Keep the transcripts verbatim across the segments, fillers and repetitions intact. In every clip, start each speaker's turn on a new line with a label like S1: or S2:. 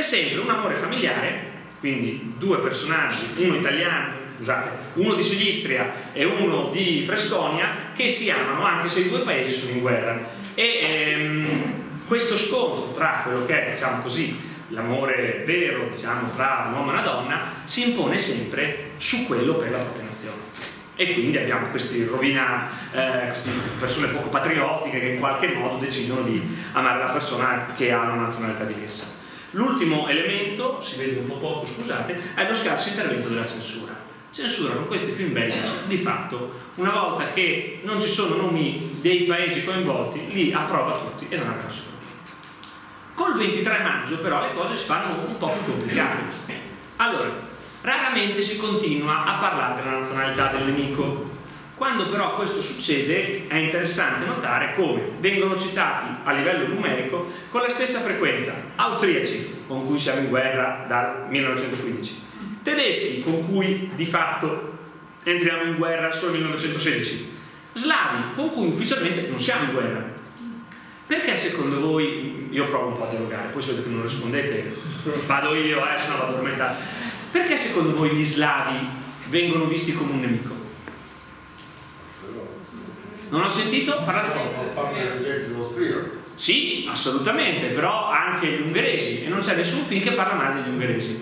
S1: sempre un amore familiare, quindi due personaggi, uno italiano, scusate, uno di Silistria e uno di Fresconia, che si amano anche se i due paesi sono in guerra. E ehm, questo scontro tra quello che è, diciamo così, l'amore vero, diciamo, tra un uomo e una donna, si impone sempre su quello per la propria nazione. E quindi abbiamo questi rovina, eh, queste persone poco patriottiche che in qualche modo decidono di amare la persona che ha una nazionalità diversa. L'ultimo elemento, si vede un po' poco, scusate, è lo scarso intervento della censura. Censurano questi film bellici, di fatto, una volta che non ci sono nomi dei paesi coinvolti, li approva tutti e non ha grosso problema. Col ventitré maggio però le cose si fanno un po' più complicate. Allora, raramente si continua a parlare della nazionalità del nemico. Quando però questo succede è interessante notare come vengono citati a livello numerico con la stessa frequenza austriaci, con cui siamo in guerra dal millenovecentoquindici, tedeschi, con cui di fatto entriamo in guerra solo nel millenovecentosedici, slavi, con cui ufficialmente non siamo in guerra. Perché secondo voi, io provo un po' a dialogare, poi se vedete che non rispondete vado io, eh, se no vado a addormentare. Perché secondo voi gli slavi vengono visti come un nemico? Non ho sentito? Parlate poco. Sì, assolutamente, però anche gli ungheresi, e non c'è nessun film che parla male degli ungheresi.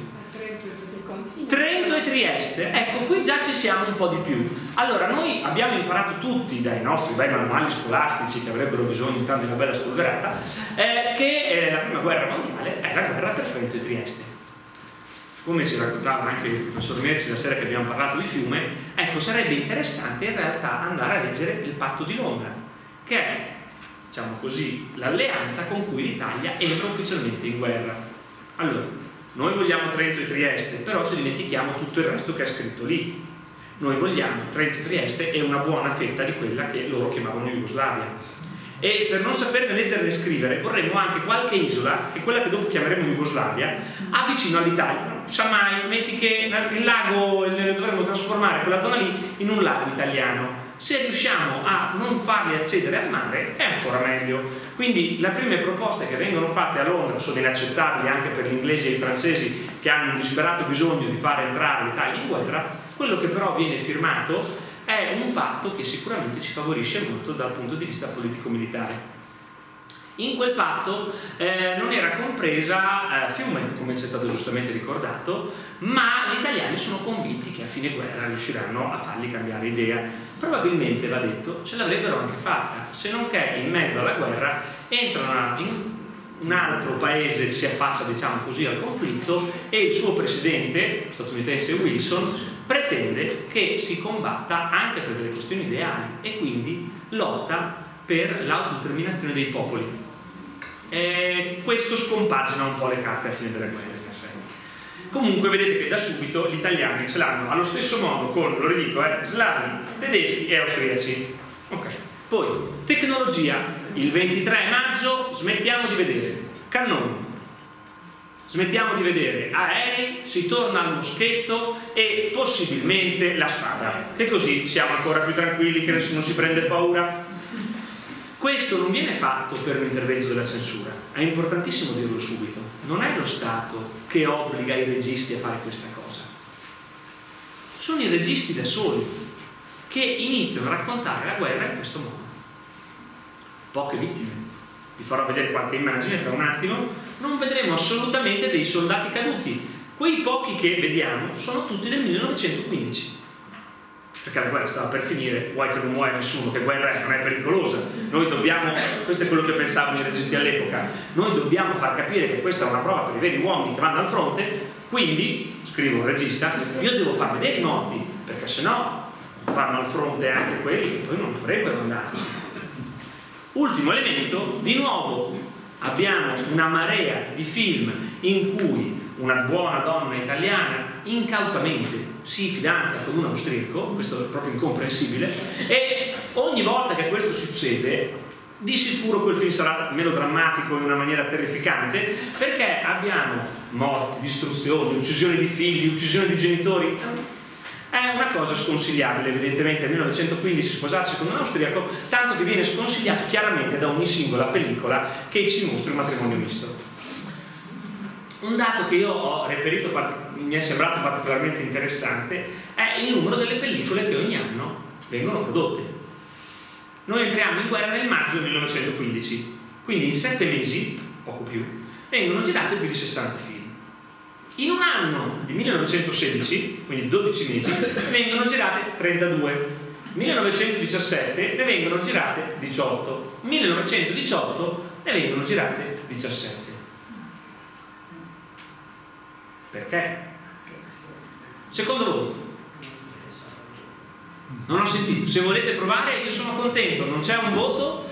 S1: Trento e Trieste, ecco, qui già ci siamo un po' di più. Allora, noi abbiamo imparato tutti dai nostri bei manuali scolastici, che avrebbero bisogno intanto di una bella spolverata, eh, che eh, la prima guerra mondiale è la guerra per Trento e Trieste. Come ci raccontava anche il professor Merzi la sera che abbiamo parlato di Fiume, ecco, sarebbe interessante in realtà andare a leggere il Patto di Londra, che è, diciamo così, l'alleanza con cui l'Italia entra ufficialmente in guerra. Allora, noi vogliamo Trento e Trieste, però ci dimentichiamo tutto il resto che è scritto lì. Noi vogliamo Trento e Trieste e una buona fetta di quella che loro chiamavano Jugoslavia. E per non saperne leggere né scrivere vorremmo anche qualche isola, che è quella che dopo chiameremo Jugoslavia, avvicino all'Italia. Non sa mai, metti che il lago, dovremmo trasformare quella zona lì in un lago italiano. Se riusciamo a non farli accedere al mare è ancora meglio. Quindi le prime proposte che vengono fatte a Londra sono inaccettabili anche per gli inglesi e i francesi, che hanno un disperato bisogno di far entrare l'Italia in guerra. Quello che però viene firmato è un patto che sicuramente ci favorisce molto dal punto di vista politico-militare. In quel patto eh, non era compresa eh, Fiume, come ci è stato giustamente ricordato, ma gli italiani sono convinti che a fine guerra riusciranno a fargli cambiare idea. Probabilmente, va detto, ce l'avrebbero anche fatta, se non che in mezzo alla guerra entrano in un altro paese, si affaccia, diciamo così, al conflitto, e il suo presidente statunitense Wilson pretende che si combatta anche per delle questioni ideali e quindi lotta per l'autodeterminazione dei popoli. E questo scompagina un po' le carte a fine delle guerre, in effetti. Comunque vedete che da subito gli italiani ce l'hanno allo stesso modo con, lo ridico, eh, slavi, tedeschi e austriaci. Ok. Poi, tecnologia. Il ventitré maggio smettiamo di vedere cannoni, smettiamo di vedere aerei, si torna al moschetto e possibilmente la spada, che così siamo ancora più tranquilli, che nessuno si prende paura. Questo non viene fatto per un intervento della censura, è importantissimo dirlo subito. Non è lo Stato che obbliga i registi a fare questa cosa, sono i registi da soli che iniziano a raccontare la guerra in questo modo. Poche vittime, vi farò vedere qualche immagine tra un attimo. Non vedremo assolutamente dei soldati caduti, quei pochi che vediamo sono tutti del millenovecentoquindici, perché la guerra stava per finire, vuoi che non muoia nessuno, che guerra è, non è pericolosa. Noi dobbiamo, questo è quello che pensavano i registi all'epoca, noi dobbiamo far capire che questa è una prova per i veri uomini che vanno al fronte, quindi, scrivo un regista, io devo far vedere i morti, perché sennò vanno al fronte anche quelli che poi non dovrebbero andarci. Ultimo elemento, di nuovo abbiamo una marea di film in cui una buona donna italiana incautamente si fidanza con un austriaco, questo è proprio incomprensibile, e ogni volta che questo succede di sicuro quel film sarà melodrammatico in una maniera terrificante, perché abbiamo morti, distruzioni, uccisioni di figli, uccisioni di genitori. È una cosa sconsigliabile, evidentemente nel millenovecentoquindici sposarsi con un austriaco, tanto che viene sconsigliato chiaramente da ogni singola pellicola che ci mostri un matrimonio misto. un dato che io ho reperito, mi è sembrato particolarmente interessante, è il numero delle pellicole che ogni anno vengono prodotte. Noi entriamo in guerra nel maggio del millenovecentoquindici, quindi in sette mesi, poco più, vengono girate più di sessanta film. In un anno di millenovecentosedici, quindi dodici mesi, vengono girate trentadue. millenovecentodiciassette ne vengono girate diciotto. millenovecentodiciotto ne vengono girate diciassette. Perché? Secondo voi? Non ho sentito. Se volete provare, io sono contento. Non c'è un voto?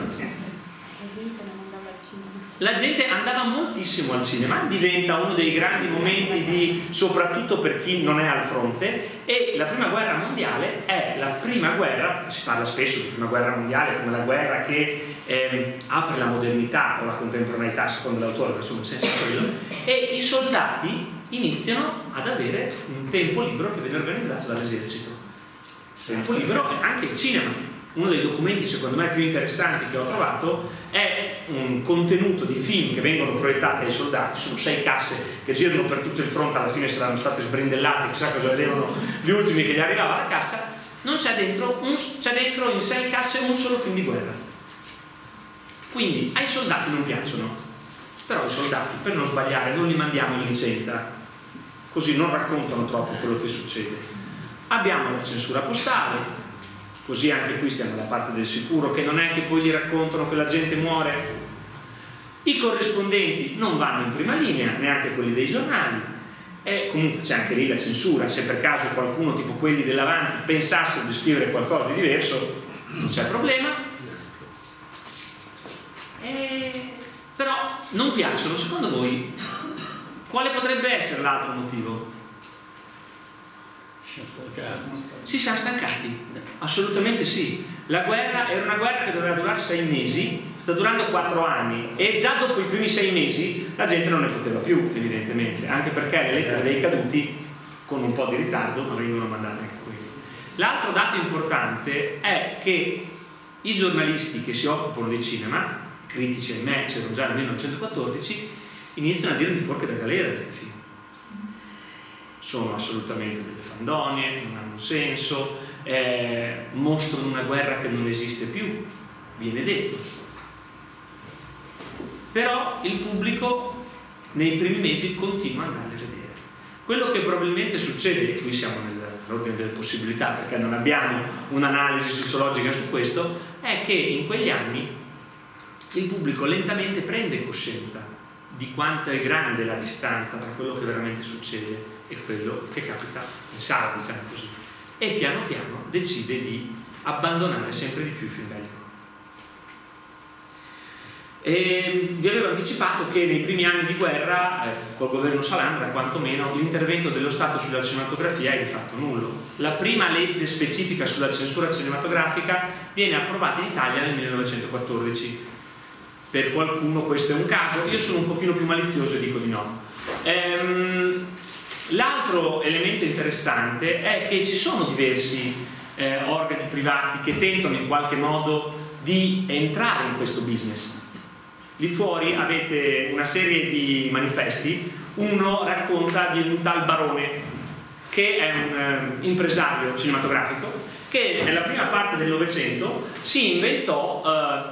S1: La gente andava moltissimo al cinema, diventa uno dei grandi momenti di, soprattutto per chi non è al fronte, e la prima guerra mondiale è la prima guerra, si parla spesso di prima guerra mondiale come la guerra che eh, apre la modernità o la contemporaneità, secondo l'autore, ma insomma il senso è quello, e i soldati iniziano ad avere un tempo libero che viene organizzato dall'esercito. Tempo libero anche il cinema. Uno dei documenti secondo me più interessanti che ho trovato è un contenuto di film che vengono proiettati ai soldati. Sono sei casse che girano per tutto il fronte, alla fine saranno state sbrindellate, chissà cosa vedevano gli ultimi che gli arrivava alla cassa. Non c'è dentro, un, c'è dentro in sei casse un solo film di guerra. Quindi ai soldati non piacciono, però i soldati, per non sbagliare, non li mandiamo in licenza, così non raccontano troppo quello che succede. Abbiamo la censura postale, così anche qui stiamo dalla parte del sicuro, che non è che poi gli raccontano che la gente muore. I corrispondenti non vanno in prima linea, neanche quelli dei giornali, e comunque c'è anche lì la censura. Se per caso qualcuno, tipo quelli dell'Avanti, pensasse di scrivere qualcosa di diverso, non c'è problema. E... però non piacciono. Secondo voi quale potrebbe essere l'altro motivo? Si sono stancati? Assolutamente sì. La guerra era una guerra che doveva durare sei mesi, sta durando quattro anni, e già dopo i primi sei mesi la gente non ne poteva più, evidentemente, anche perché le lettere dei caduti con un po' di ritardo ma vengono mandate anche quelle. L'altro dato importante è che i giornalisti che si occupano di cinema, critici ahimè c'erano già nel millenovecentoquattordici, iniziano a dire di fuoco da galera questi film. Sono assolutamente delle fandonie, non hanno senso, eh, mostrano una guerra che non esiste più, viene detto. Però il pubblico nei primi mesi continua ad andarle a vedere. Quello che probabilmente succede, e qui siamo nell'ordine delle possibilità perché non abbiamo un'analisi sociologica su questo, è che in quegli anni il pubblico lentamente prende coscienza di quanto è grande la distanza tra quello che veramente succede e quello che capita in sala, diciamo così, e piano piano decide di abbandonare sempre di più il film bellico. E vi avevo anticipato che nei primi anni di guerra, eh, col governo Salandra quantomeno, l'intervento dello Stato sulla cinematografia è di fatto nullo. La prima legge specifica sulla censura cinematografica viene approvata in Italia nel millenovecentoquattordici. Per qualcuno questo è un caso, io sono un pochino più malizioso e dico di no. Ehm, L'altro elemento interessante è che ci sono diversi eh, organi privati che tentano in qualche modo di entrare in questo business. Lì fuori avete una serie di manifesti, uno racconta di un tal Barone che è un eh, impresario cinematografico che nella prima parte del Novecento si inventò eh,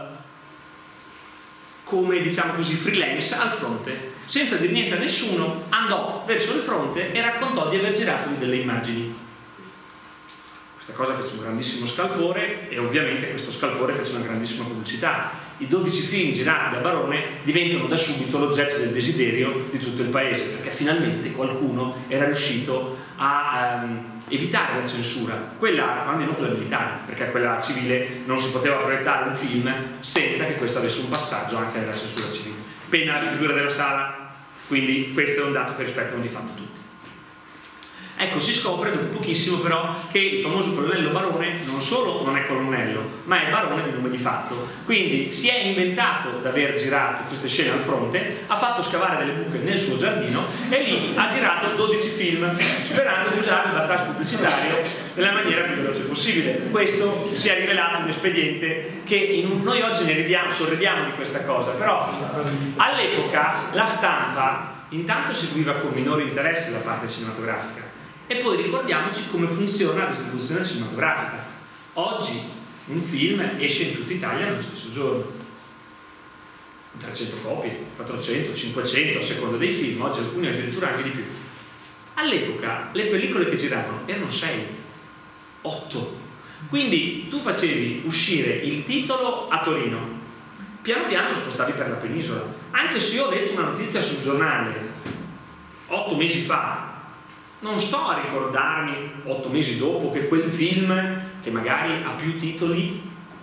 S1: come, diciamo così, freelance al fronte. Senza dire niente a nessuno, andò verso il fronte e raccontò di aver girato delle immagini. Questa cosa fece un grandissimo scalpore e ovviamente questo scalpore fece una grandissima pubblicità. I dodici film girati da Barone diventano da subito l'oggetto del desiderio di tutto il paese, perché finalmente qualcuno era riuscito a um, evitare la censura, quella, almeno quella militare, perché quella civile non si poteva proiettare un film senza che questo avesse un passaggio anche nella censura civile, pena la chiusura della sala. Quindi questo è un dato che rispettano di fatto tutti. Ecco, si scopre dopo pochissimo però che il famoso colonnello Barone non solo non è colonnello, ma è barone di nome di fatto. Quindi si è inventato di aver girato queste scene al fronte, ha fatto scavare delle buche nel suo giardino e lì ha girato dodici film, sperando di usare il battage pubblicitario nella maniera più veloce possibile. Questo si è rivelato un espediente che in un... noi oggi ne ridiamo, sorridiamo di questa cosa, però all'epoca la stampa intanto seguiva con minore interesse la parte cinematografica, e poi ricordiamoci come funziona la distribuzione cinematografica. Oggi un film esce in tutta Italia nello stesso giorno, trecento copie, quattrocento, cinquecento a seconda dei film, oggi alcuni addirittura anche di più. All'epoca le pellicole che giravano erano sei, otto, quindi tu facevi uscire il titolo a Torino, piano piano lo spostavi per la penisola. Anche se io ho letto una notizia sul giornale otto mesi fa, non sto a ricordarmi otto mesi dopo che quel film, che magari ha più titoli,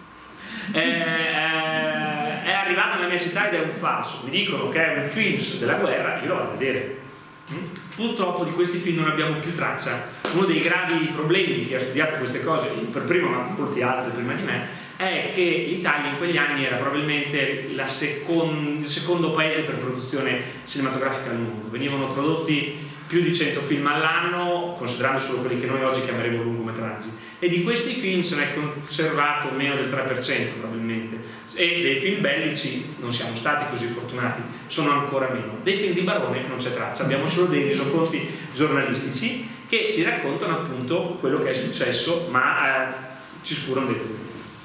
S1: eh, è arrivato nella mia città ed è un falso. Mi dicono che è un film della guerra, io lo vado a vedere. Purtroppo di questi film non abbiamo più traccia. Uno dei gravi problemi di chi ha studiato queste cose, per primo, ma molti altri prima di me, è che l'Italia in quegli anni era probabilmente la secon- il secondo paese per produzione cinematografica al mondo. Venivano prodotti più di cento film all'anno, considerando solo quelli che noi oggi chiameremo lungometraggi, e di questi film se ne è conservato meno del tre per cento probabilmente, e dei film bellici non siamo stati così fortunati, sono ancora meno. Dei film di barone non c'è traccia, abbiamo solo dei resoconti giornalistici che ci raccontano appunto quello che è successo, ma eh, ci sfurano dei dubbi.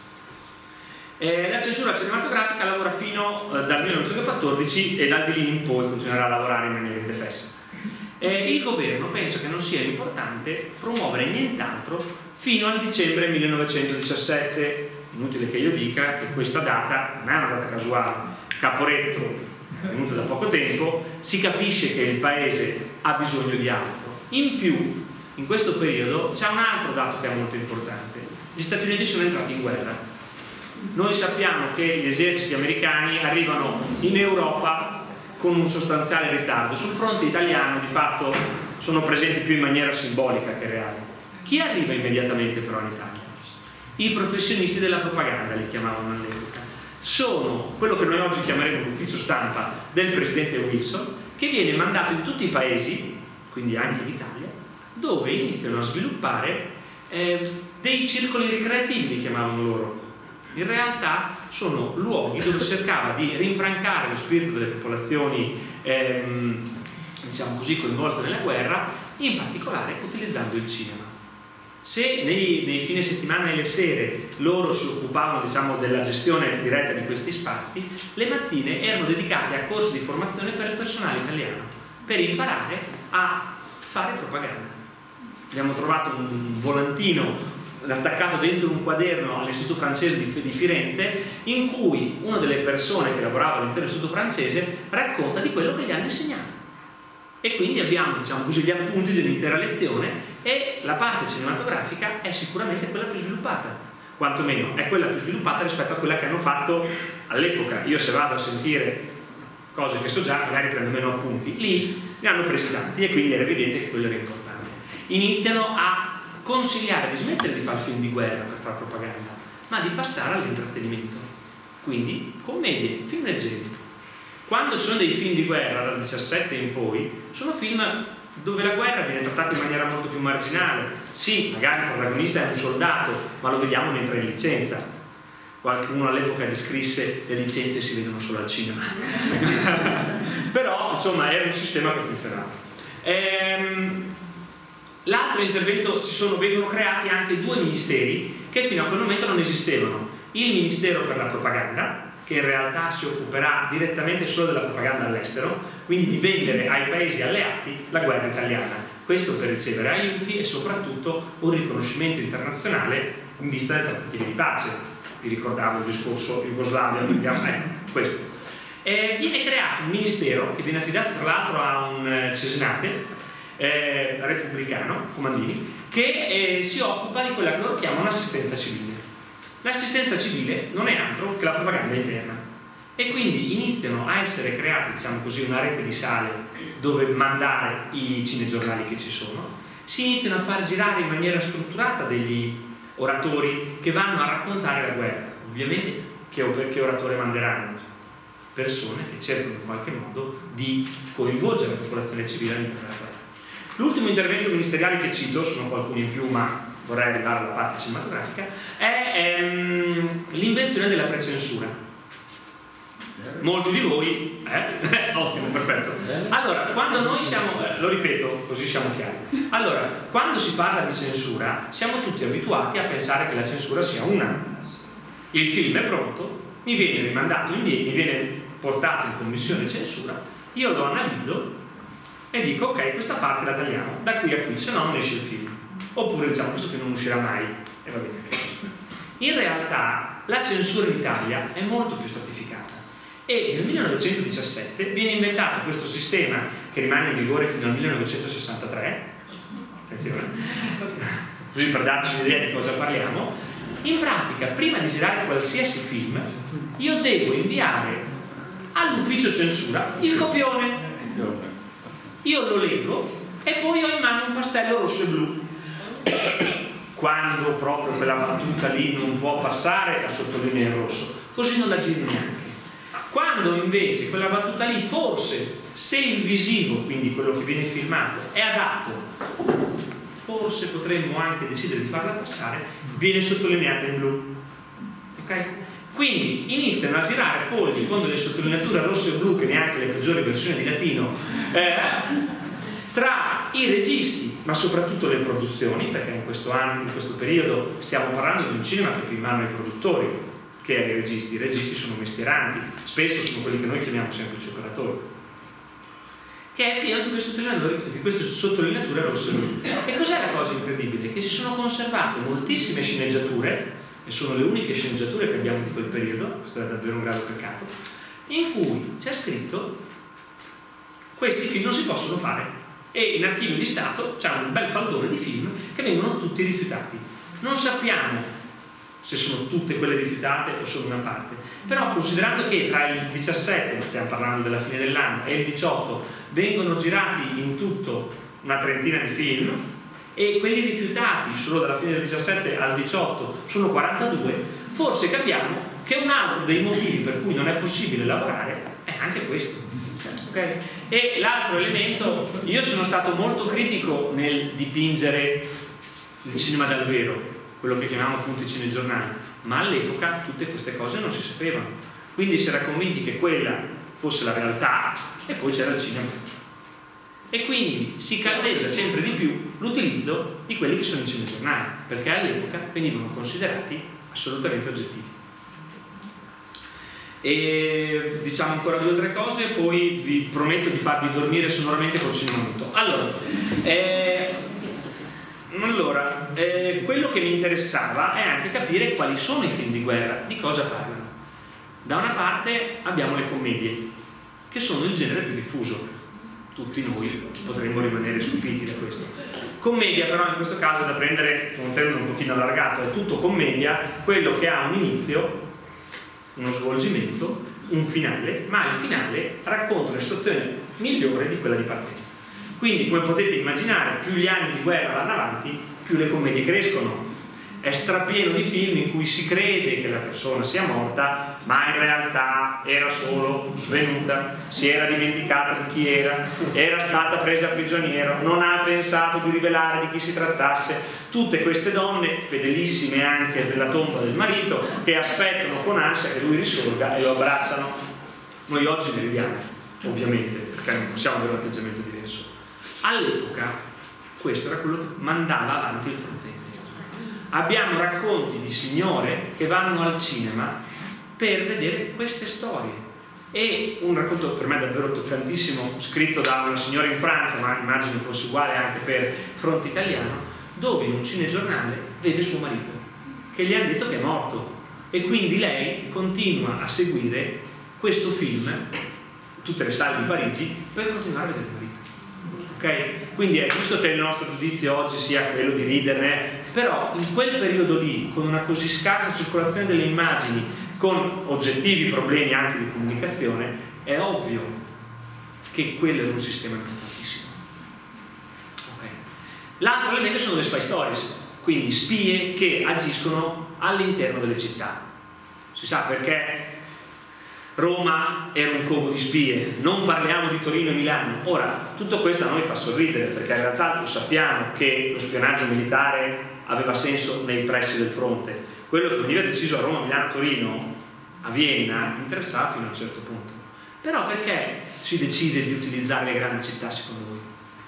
S1: Eh, la censura cinematografica lavora fino eh, dal millenovecentoquattordici e dal di lì in poi continuerà a lavorare in maniera indefessa. Eh, il governo pensa che non sia importante promuovere nient'altro fino al dicembre millenovecentodiciassette. Inutile che io dica che questa data non è una data casuale. Caporetto è venuto da poco tempo, si capisce che il paese ha bisogno di altro. In più, in questo periodo c'è un altro dato che è molto importante: gli Stati Uniti sono entrati in guerra. Noi sappiamo che gli eserciti americani arrivano in Europa con un sostanziale ritardo. Sul fronte italiano di fatto sono presenti più in maniera simbolica che reale. Chi arriva immediatamente però in Italia? I professionisti della propaganda, li chiamavano all'epoca. Sono quello che noi oggi chiameremo l'ufficio stampa del presidente Wilson, che viene mandato in tutti i paesi, quindi anche in Italia, dove iniziano a sviluppare eh, dei circoli ricreativi, li chiamavano loro. In realtà sono luoghi dove si cercava di rinfrancare lo spirito delle popolazioni ehm, diciamo così coinvolte nella guerra, in particolare utilizzando il cinema. Se nei, nei fine settimana e le sere loro si occupavano diciamo della gestione diretta di questi spazi, le mattine erano dedicate a corsi di formazione per il personale italiano, per imparare a fare propaganda. Abbiamo trovato un volantino attaccato dentro un quaderno all'Istituto francese di, di Firenze, in cui una delle persone che lavorava all'interno dell'Istituto francese racconta di quello che gli hanno insegnato, e quindi abbiamo diciamo così gli appunti dell'intera lezione, e la parte cinematografica è sicuramente quella più sviluppata, quantomeno è quella più sviluppata rispetto a quella che hanno fatto all'epoca. Io se vado a sentire cose che so già magari prendo meno appunti, lì ne hanno presi tanti, e quindi era evidente che quello era importante. Iniziano a consigliare di smettere di fare film di guerra per fare propaganda, ma di passare all'intrattenimento, quindi commedie, film leggeri. Quando ci sono dei film di guerra dal diciassette in poi, sono film dove la guerra viene trattata in maniera molto più marginale. Sì, magari il protagonista è un soldato, ma lo vediamo mentre è in licenza. Qualcuno all'epoca descrisse: le licenze si vedono solo al cinema. Però insomma era un sistema che funzionava. Ehm, L'altro intervento, ci sono, vengono creati anche due ministeri che fino a quel momento non esistevano. Il Ministero per la Propaganda, che in realtà si occuperà direttamente solo della propaganda all'estero, quindi di vendere ai paesi alleati la guerra italiana. Questo per ricevere aiuti e soprattutto un riconoscimento internazionale in vista delle trattative di pace. Vi ricordavo il discorso Jugoslavia, vediamo, ecco, questo. E viene creato un ministero che viene affidato tra l'altro a un cesenate Eh, repubblicano, Comandini, che eh, si occupa di quella che loro chiamano assistenza civile. L'assistenza civile non è altro che la propaganda interna, e quindi iniziano a essere creati, diciamo così, una rete di sale dove mandare i cinegiornali che ci sono. Si iniziano a far girare in maniera strutturata degli oratori che vanno a raccontare la guerra. Ovviamente che, che oratore manderanno? Persone che cercano in qualche modo di coinvolgere la popolazione civile all'interno della guerra. L'ultimo intervento ministeriale che cito, sono qualcuni in più ma vorrei arrivare alla parte cinematografica, è ehm, l'invenzione della precensura. Molti di voi Eh? Ottimo, perfetto. Allora, quando noi siamo, eh, lo ripeto così siamo chiari, allora, quando si parla di censura siamo tutti abituati a pensare che la censura sia una. Il film è pronto, mi viene rimandato indietro, mi viene portato in commissione censura, io lo analizzo e dico ok, questa parte la tagliamo, da qui a qui, se no non esce il film. Oppure diciamo questo film non uscirà mai e va bene così. In realtà la censura in Italia è molto più stratificata e nel millenovecentodiciassette viene inventato questo sistema che rimane in vigore fino al millenovecentosessantatré, attenzione, così per darci un'idea di cosa parliamo. In pratica, prima di girare qualsiasi film, io devo inviare all'ufficio censura il copione, io lo leggo e poi ho in mano un pastello rosso e blu. Quando proprio quella battuta lì non può passare, la sottolinea in rosso, così non la giri neanche. Quando invece quella battuta lì, forse, se il visivo, quindi quello che viene filmato, è adatto, forse potremmo anche decidere di farla passare, viene sottolineata in blu. Ok? Quindi iniziano a girare fogli con delle sottolineature rosso e blu, che neanche le peggiori versioni di latino, eh, tra i registi, ma soprattutto le produzioni, perché in questo anno, in questo periodo stiamo parlando di un cinema che è più in mano ai produttori che ai registi. I registi sono mestieranti, spesso sono quelli che noi chiamiamo semplici operatori, che è pieno di queste sottolineature, di queste sottolineature rosse e blu. E cos'è la cosa incredibile? Che si sono conservate moltissime sceneggiature, e sono le uniche sceneggiature che abbiamo di quel periodo, questo è davvero un grave peccato, in cui c'è scritto questi film non si possono fare. E in archivio di Stato c'è un bel faldone di film che vengono tutti rifiutati. Non sappiamo se sono tutte quelle rifiutate o solo una parte, però considerando che tra il diciassette, stiamo parlando della fine dell'anno, e il diciotto vengono girati in tutto una trentina di film e quelli rifiutati solo dalla fine del diciassette al diciotto sono quarantadue, forse capiamo che un altro dei motivi per cui non è possibile lavorare è anche questo. Okay? E l'altro elemento, io sono stato molto critico nel dipingere il cinema dal vero, quello che chiamiamo appunto i cinegiornali, ma all'epoca tutte queste cose non si sapevano, quindi si era convinti che quella fosse la realtà e poi c'era il cinema, e quindi si caldeggia sempre di più l'utilizzo di quelli che sono i cinegiornali, perché all'epoca venivano considerati assolutamente oggettivi. E diciamo ancora due o tre cose, poi vi prometto di farvi dormire sonoramente col cinema muto. Allora, eh, allora eh, quello che mi interessava è anche capire quali sono i film di guerra, di cosa parlano. Da una parte abbiamo le commedie, che sono il genere più diffuso, tutti noi potremmo rimanere stupiti da questo. Commedia però in questo caso è da prendere con un termine un pochino allargato, è tutto commedia, quello che ha un inizio, uno svolgimento, un finale, ma il finale racconta una situazione migliore di quella di partenza. Quindi, come potete immaginare, più gli anni di guerra vanno avanti, più le commedie crescono. È strapieno di film in cui si crede che la persona sia morta, ma in realtà era solo svenuta, si era dimenticata di chi era, era stata presa prigioniero, non ha pensato di rivelare di chi si trattasse. Tutte queste donne, fedelissime anche della tomba del marito, che aspettano con ansia che lui risorga e lo abbracciano. Noi oggi ne ridiamo, ovviamente, perché non possiamo avere un atteggiamento diverso. All'epoca questo era quello che mandava avanti il fronte. Abbiamo racconti di signore che vanno al cinema per vedere queste storie, e un racconto per me davvero toccantissimo, scritto da una signora in Francia, ma immagino fosse uguale anche per fronte italiano, dove in un cinegiornale vede suo marito che gli ha detto che è morto, e quindi lei continua a seguire questo film, tutte le sale di Parigi, per continuare a vedere il marito. Okay? Quindi è giusto che il nostro giudizio oggi sia quello di riderne, però in quel periodo lì, con una così scarsa circolazione delle immagini, con oggettivi problemi anche di comunicazione, è ovvio che quello era un sistema importantissimo. Okay. L'altro elemento sono le spy stories, quindi spie che agiscono all'interno delle città. Si sa perché Roma era un covo di spie, non parliamo di Torino e Milano. Ora, tutto questo a noi fa sorridere, perché in realtà lo sappiamo che lo spionaggio militare aveva senso nei pressi del fronte. Quello che veniva deciso a Roma, Milano, Torino, a Vienna interessava fino a un certo punto. Però perché si decide di utilizzare le grandi città secondo voi?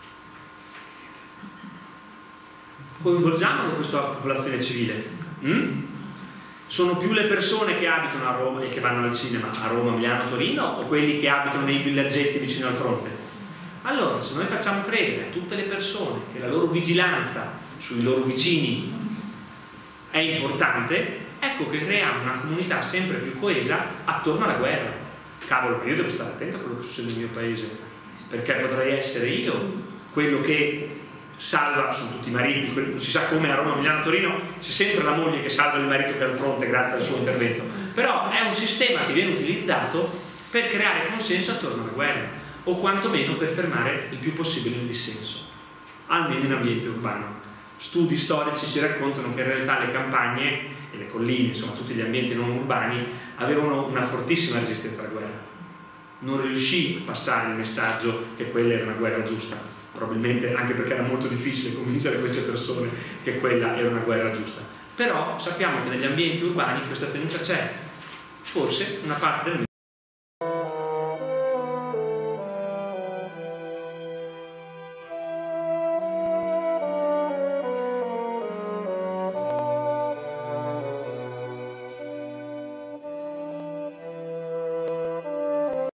S1: Coinvolgiamo questa popolazione civile. Mm? Sono più le persone che abitano a Roma e che vanno al cinema a Roma, Milano, Torino, o quelli che abitano nei villaggetti vicino al fronte? Allora, se noi facciamo credere a tutte le persone che la loro vigilanza sui loro vicini è importante, ecco che creiamo una comunità sempre più coesa attorno alla guerra. Cavolo, io devo stare attento a quello che succede nel mio paese, perché potrei essere io quello che salva, sono tutti i mariti, non si sa come a Roma, Milano, Torino c'è sempre la moglie che salva il marito che è al fronte grazie al suo intervento, però è un sistema che viene utilizzato per creare consenso attorno alla guerra, o quantomeno per fermare il più possibile il dissenso, almeno in ambiente urbano. Studi storici ci raccontano che in realtà le campagne e le colline, insomma tutti gli ambienti non urbani, avevano una fortissima resistenza alla guerra. Non riuscì a passare il messaggio che quella era una guerra giusta, probabilmente anche perché era molto difficile convincere queste persone che quella era una guerra giusta. Però sappiamo che negli ambienti urbani questa tenuta c'è, forse una parte del